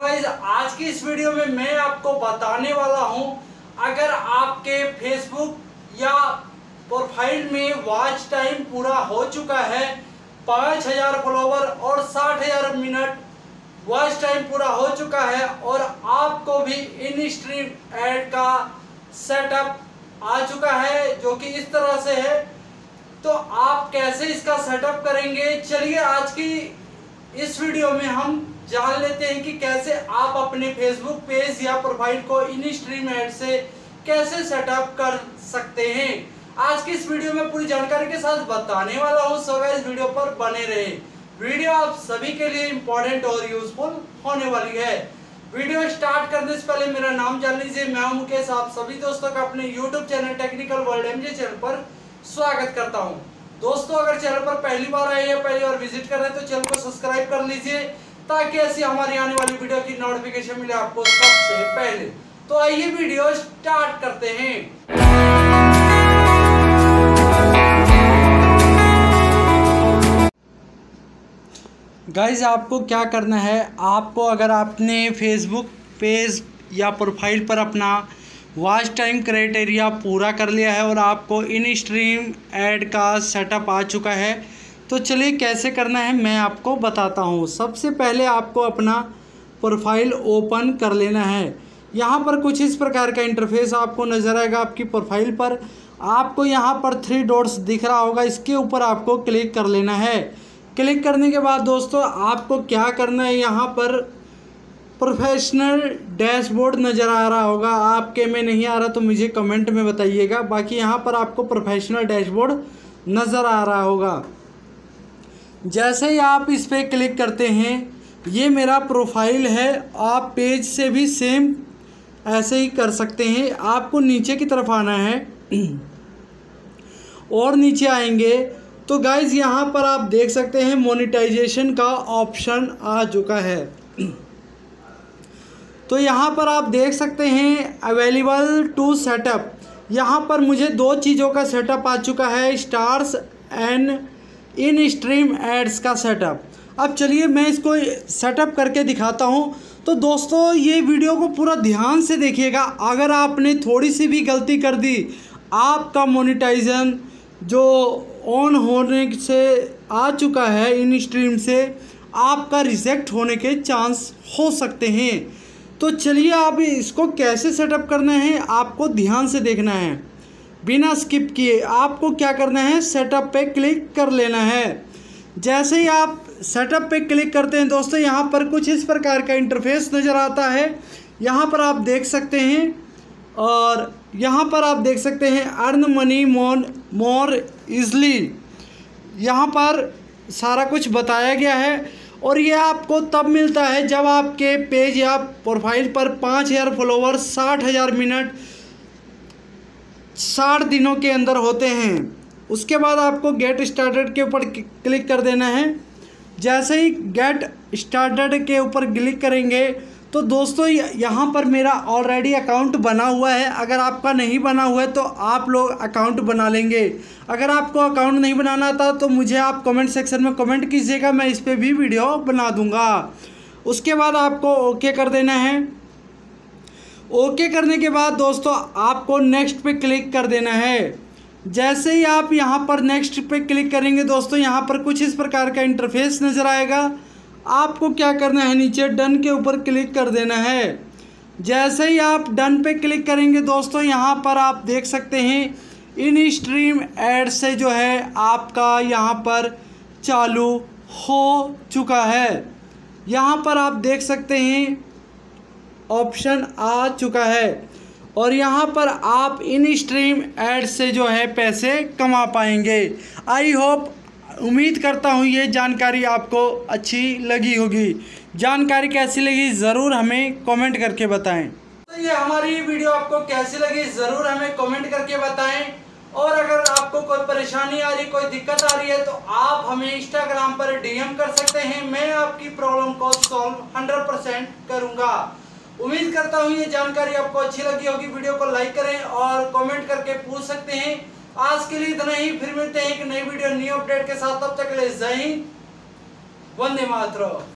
Guys आज की इस वीडियो में मैं आपको बताने वाला हूं, अगर आपके फेसबुक या प्रोफाइल में वॉच टाइम पूरा हो चुका है, 5000 फॉलोवर और 60,000 मिनट वॉच टाइम पूरा हो चुका है और आपको भी इन स्ट्रीम ऐड का सेटअप आ चुका है जो कि इस तरह से है, तो आप कैसे इसका सेटअप करेंगे। चलिए आज की इस वीडियो में हम जान लेते हैं कि कैसे आप अपने फेसबुक पेज या प्रोफाइल को इन स्ट्रीम ऐड से कैसे सेटअप कर सकते हैं। आज की इस वीडियो में पूरी जानकारी के साथ बताने वाला हूं, सो गाइस वीडियो पर बने रहे। वीडियो आप सभी के लिए इंपॉर्टेंट और यूजफुल होने वाली है। वीडियो स्टार्ट करने से पहले मेरा नाम जान लीजिए, मैं हूं मुकेश। आप सभी दोस्तों का अपने YouTube channel technical world MJ channel पर स्वागत करता हूं। दोस्तों अगर चैनल पर पहली बार आए या पहली बार विजिट कर रहे हैं तो चैनल को सब्सक्राइब कर लीजिए ताकि ऐसी हमारी आने वाली वीडियो की नोटिफिकेशन मिले आपको सबसे पहले। तो आइए वीडियो स्टार्ट करते हैं। गाइज आपको क्या करना है, आपको अगर आपने फेसबुक पेज या प्रोफाइल पर अपना वॉच टाइम क्राइटेरिया पूरा कर लिया है और आपको इन स्ट्रीम ऐड का सेटअप आ चुका है, तो चलिए कैसे करना है मैं आपको बताता हूँ। सबसे पहले आपको अपना प्रोफाइल ओपन कर लेना है। यहाँ पर कुछ इस प्रकार का इंटरफेस आपको नज़र आएगा। आपकी प्रोफाइल पर आपको यहाँ पर 3 डॉट्स दिख रहा होगा, इसके ऊपर आपको क्लिक कर लेना है। क्लिक करने के बाद दोस्तों आपको क्या करना है, यहाँ पर प्रोफेशनल डैशबोर्ड नज़र आ रहा होगा, आपके में नहीं आ रहा तो मुझे कमेंट में बताइएगा। बाकी यहाँ पर आपको प्रोफेशनल डैशबोर्ड नज़र आ रहा होगा। जैसे ही आप इस पर क्लिक करते हैं, ये मेरा प्रोफाइल है। आप पेज से भी सेम ऐसे ही कर सकते हैं। आपको नीचे की तरफ आना है और नीचे आएंगे तो गाइज़ यहाँ पर आप देख सकते हैं मोनेटाइजेशन का ऑप्शन आ चुका है। तो यहाँ पर आप देख सकते हैं अवेलेबल टू सेटअप। यहाँ पर मुझे 2 चीज़ों का सेटअप आ चुका है, stars and in stream ads का सेटअप। अब चलिए मैं इसको सेटअप करके दिखाता हूँ। तो दोस्तों ये वीडियो को पूरा ध्यान से देखिएगा। अगर आपने थोड़ी सी भी गलती कर दी, आपका मोनेटाइजेशन जो ऑन होने से आ चुका है इन स्ट्रीम से, आपका रिजेक्ट होने के चांस हो सकते हैं। तो चलिए आप इसको कैसे सेटअप करना है आपको ध्यान से देखना है, बिना स्किप किए। आपको क्या करना है, सेटअप पे क्लिक कर लेना है। जैसे ही आप सेटअप पे क्लिक करते हैं दोस्तों, यहाँ पर कुछ इस प्रकार का इंटरफेस नज़र आता है। यहाँ पर आप देख सकते हैं और यहाँ पर आप देख सकते हैं अर्न मनी मोर ईजली। यहाँ पर सारा कुछ बताया गया है और ये आपको तब मिलता है जब आपके पेज या प्रोफाइल पर 5000 फॉलोवर 60,000 मिनट 60 दिनों के अंदर होते हैं। उसके बाद आपको गेट स्टार्टेड के ऊपर क्लिक कर देना है। जैसे ही गेट स्टार्टेड के ऊपर क्लिक करेंगे तो दोस्तों यहाँ पर मेरा ऑलरेडी अकाउंट बना हुआ है। अगर आपका नहीं बना हुआ है तो आप लोग अकाउंट बना लेंगे। अगर आपको अकाउंट नहीं बनाना था तो मुझे आप कमेंट सेक्शन में कमेंट कीजिएगा, मैं इस पर भी वीडियो बना दूंगा। उसके बाद आपको ओके कर देना है। ओके करने के बाद दोस्तों आपको नेक्स्ट पे क्लिक कर देना है। जैसे ही आप यहाँ पर नेक्स्ट पे क्लिक करेंगे दोस्तों, यहाँ पर कुछ इस प्रकार का इंटरफेस नज़र आएगा। आपको क्या करना है, नीचे डन के ऊपर क्लिक कर देना है। जैसे ही आप डन पे क्लिक करेंगे दोस्तों, यहाँ पर आप देख सकते हैं इन स्ट्रीम ऐड से जो है आपका यहाँ पर चालू हो चुका है। यहाँ पर आप देख सकते हैं ऑप्शन आ चुका है और यहाँ पर आप इन स्ट्रीम ऐड से जो है पैसे कमा पाएंगे। आई होप, उम्मीद करता हूँ ये जानकारी आपको अच्छी लगी होगी। जानकारी कैसी लगी ज़रूर हमें कमेंट करके बताएं। तो ये हमारी वीडियो आपको कैसी लगी ज़रूर हमें कमेंट करके बताएं। और अगर आपको कोई परेशानी आ रही, कोई दिक्कत आ रही है तो आप हमें इंस्टाग्राम पर डीएम कर सकते हैं। मैं आपकी प्रॉब्लम को सॉल्व 100% करूँगा। उम्मीद करता हूँ ये जानकारी आपको अच्छी लगी होगी। वीडियो को लाइक करें और कमेंट करके पूछ सकते हैं। आज के लिए इतना ही, फिर मिलते हैं एक नई वीडियो न्यू अपडेट के साथ। तब तक के लिए जय हिंद, वंदे मातरम।